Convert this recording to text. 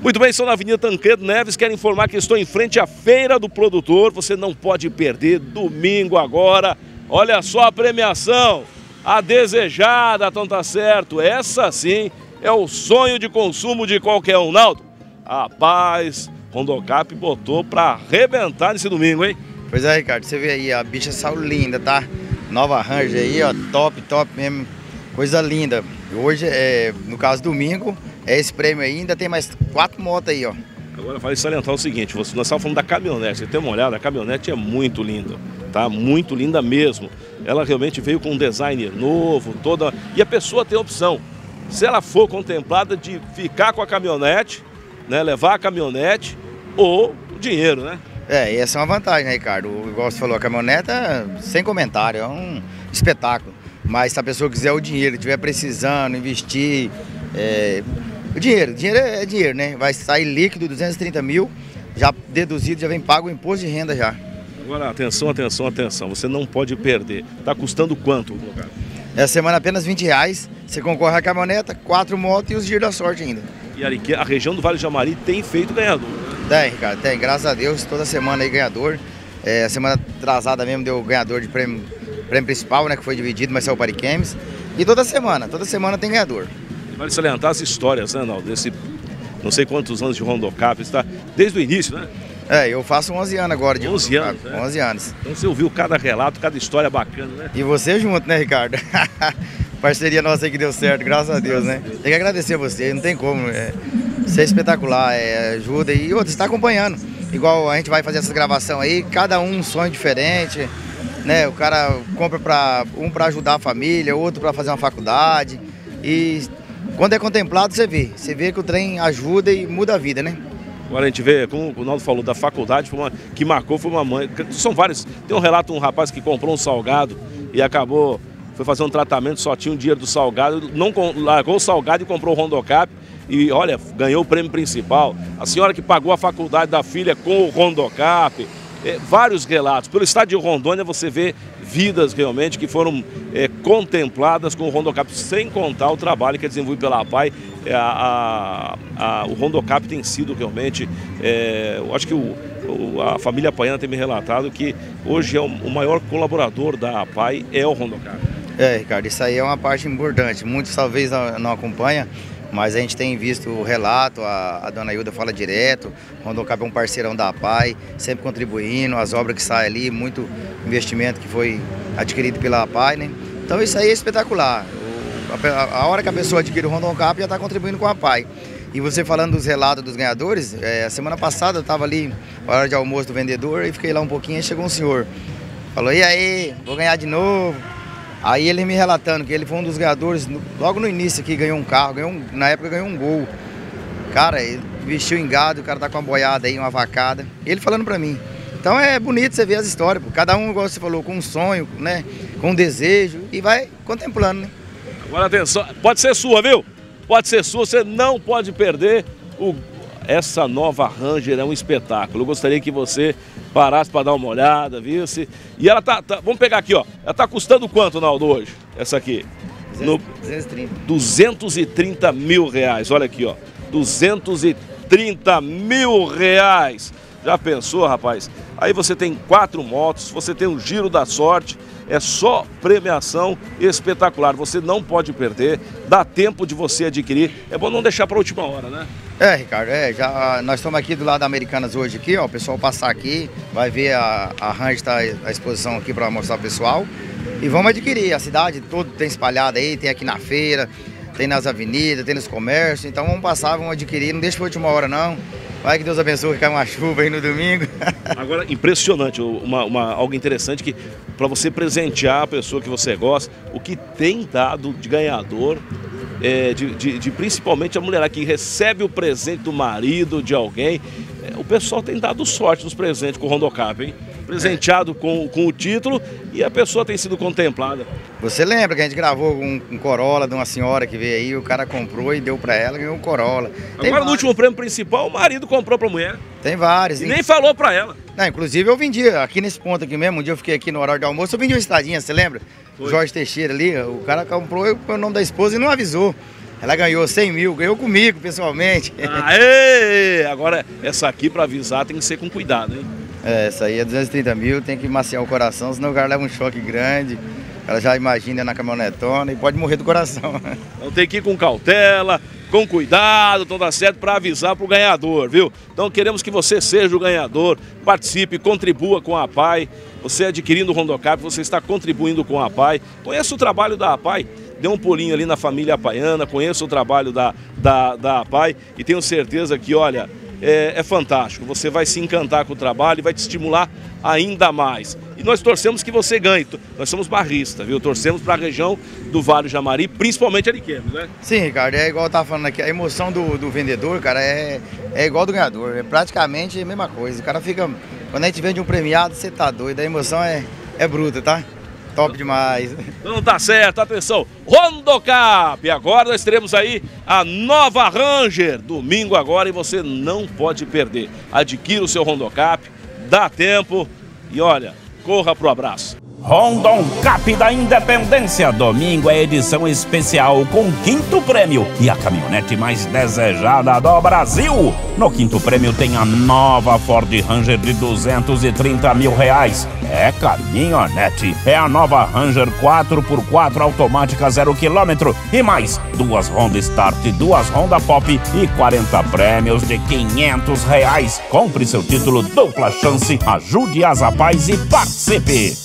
Muito bem, estou na Avenida Tancredo Neves, quero informar que estou em frente à Feira do Produtor, você não pode perder, domingo agora, olha só a premiação, a desejada, então tá certo, essa sim é o sonho de consumo de qualquer um, Naldo. Rapaz, Rondocap botou pra arrebentar nesse domingo, hein? Pois é, Ricardo, você vê aí, a bicha saiu linda, tá? Nova Ranger aí, ó, top mesmo, coisa linda. Hoje, no caso domingo, é esse prêmio aí, ainda tem mais 4 motos aí, ó. Agora vale salientar o seguinte, nós estávamos falando da caminhonete, você tem uma olhada, a caminhonete é muito linda, tá? Muito linda mesmo. Ela realmente veio com um design novo, toda... E a pessoa tem a opção, se ela for contemplada de ficar com a caminhonete, né, levar a caminhonete ou o dinheiro, né? E essa é uma vantagem, né, Ricardo? Igual você falou, a caminhoneta, sem comentário, é um espetáculo. Mas se a pessoa quiser o dinheiro, estiver precisando, investir, o dinheiro é dinheiro, né? Vai sair líquido, 230 mil, já deduzido, já vem pago o imposto de renda já. Agora, atenção, você não pode perder. Tá custando quanto, cara? Essa semana apenas R$20, você concorre à caminhoneta, 4 motos e os giros da sorte ainda. E a região do Vale do Jamari tem feito ganhador, né? Tem, Ricardo, tem, graças a Deus, toda semana aí ganhador. A semana atrasada mesmo deu ganhador de prêmio principal, né, que foi dividido, mas saiu para Ariquemes. E toda semana tem ganhador. Vale salientar as histórias, né, Naldo? Desse não sei quantos anos de Rondocap, está desde o início, né? Eu faço 11 anos agora de 11 anos, né? 11 anos. Então você ouviu cada relato, cada história bacana, né? E você junto, né, Ricardo? Parceria nossa aí que deu certo, graças a Deus, né? Tem que agradecer a você, não tem como. Você é espetacular, ajuda e outro, está acompanhando. Igual a gente vai fazer essa gravação aí, cada um sonho diferente, né? O cara compra para ajudar a família, outro para fazer uma faculdade. E quando é contemplado, você vê que o trem ajuda e muda a vida, né? Agora a gente vê, como o Naldo falou, da faculdade, que marcou foi uma mãe. São vários. Tem um relato de um rapaz que comprou um salgado e acabou, foi fazer um tratamento, só tinha o dinheiro do salgado, largou o salgado e comprou o Rondocap. E olha, ganhou o prêmio principal. A senhora que pagou a faculdade da filha com o Rondocap. Vários relatos. Pelo estado de Rondônia você vê vidas realmente que foram contempladas com o Rondocap, sem contar o trabalho que é desenvolvido pela APAI. O Rondocap tem sido realmente, eu acho que a família apaiana tem me relatado que hoje o maior colaborador da APAI é o Rondocap. Ricardo, isso aí é uma parte importante. Muitos talvez não acompanham, mas a gente tem visto o relato, a dona Hilda fala direto, o Rondocap é um parceirão da APAI, sempre contribuindo, as obras que saem ali, muito investimento que foi adquirido pela APAI, né? Então isso aí é espetacular. A hora que a pessoa adquire o Rondocap já está contribuindo com a APAI. E você falando dos relatos dos ganhadores, a semana passada eu estava ali, na hora de almoço do vendedor, e fiquei lá um pouquinho, e chegou um senhor, falou, e aí, vou ganhar de novo. Aí ele me relatando que ele foi um dos ganhadores, logo no início aqui, ganhou um carro, na época ganhou um Gol. Cara, ele vestiu em gado, o cara tá com uma boiada aí, uma vacada. Ele falando pra mim. Então é bonito você ver as histórias, pô. Cada um, igual você falou, com um sonho, né? Com um desejo e vai contemplando, né? Agora atenção, pode ser sua, viu? Pode ser sua, você não pode perder essa nova Ranger, é um espetáculo. Eu gostaria que você parasse para dar uma olhada, viu? E ela vamos pegar aqui, ó. Ela tá custando quanto, Naldo, hoje? Essa aqui? 230. 230 mil reais, olha aqui, ó. 230 mil reais. Já pensou, rapaz? Aí você tem 4 motos, você tem o Giro da Sorte, é só premiação espetacular. Você não pode perder, dá tempo de você adquirir. É bom não deixar para a última hora, né? Ricardo, nós estamos aqui do lado da Americanas hoje aqui, ó, o pessoal passar aqui, vai ver a Ranger, tá a exposição aqui para mostrar pro pessoal. E vamos adquirir, a cidade toda tem espalhada aí, tem aqui na feira, tem nas avenidas, tem nos comércios, então vamos passar, vamos adquirir, não deixa para a última hora não. Vai que Deus abençoe, que cai uma chuva aí no domingo. Agora, impressionante, algo interessante que para você presentear a pessoa que você gosta, o que tem dado de ganhador, principalmente a mulher que recebe o presente do marido, de alguém, o pessoal tem dado sorte nos presentes com o Rondocap, hein? Presenteado com o título e a pessoa tem sido contemplada. Você lembra que a gente gravou um Corolla de uma senhora que veio aí, o cara comprou e deu pra ela, ganhou um Corolla. Agora no último prêmio principal, o marido comprou pra mulher. Tem vários. E nem falou pra ela. Não, inclusive eu vendi, aqui nesse ponto aqui mesmo, um dia eu fiquei aqui no horário de almoço, eu vendi uma estradinha, você lembra? Foi. Jorge Teixeira ali, o cara comprou o nome da esposa e não avisou. Ela ganhou 100 mil, ganhou comigo pessoalmente. Aê! Agora, essa aqui para avisar tem que ser com cuidado, hein? Essa aí é 230 mil, tem que maciar o coração, senão o cara leva um choque grande. Ela já imagina na caminhonetona e pode morrer do coração. Então tem que ir com cautela, com cuidado, tudo certo, para avisar para o ganhador, viu? Então queremos que você seja o ganhador, participe, contribua com a APAI. Você adquirindo o Rondocap, você está contribuindo com a APAI. Conheça o trabalho da APAI, dê um pulinho ali na família apaiana, conheça o trabalho da APAI e tenho certeza que, olha, é fantástico. Você vai se encantar com o trabalho e vai te estimular ainda mais. E nós torcemos que você ganhe. Nós somos barristas, viu? Torcemos para a região do Vale do Jamari, principalmente Ariquemes, né? Sim, Ricardo, é igual eu estava falando aqui, a emoção do vendedor, cara, é igual do ganhador, é praticamente a mesma coisa. O cara fica, quando a gente vende um premiado, você tá doido, a emoção é bruta, tá? Top demais. Não tá certo, atenção, Rondocap, agora nós teremos aí a nova Ranger, domingo agora, e você não pode perder. Adquira o seu Rondocap, dá tempo e olha, corra pro abraço. Rondocap da Independência, domingo é edição especial com 5º prêmio e a caminhonete mais desejada do Brasil. No 5º prêmio tem a nova Ford Ranger de 230 mil reais. É caminhonete, é a nova Ranger 4x4 automática 0 km e mais 2 Honda Start, 2 Honda Pop e 40 prêmios de 500 reais. Compre seu título dupla chance, ajude as APAIs e participe.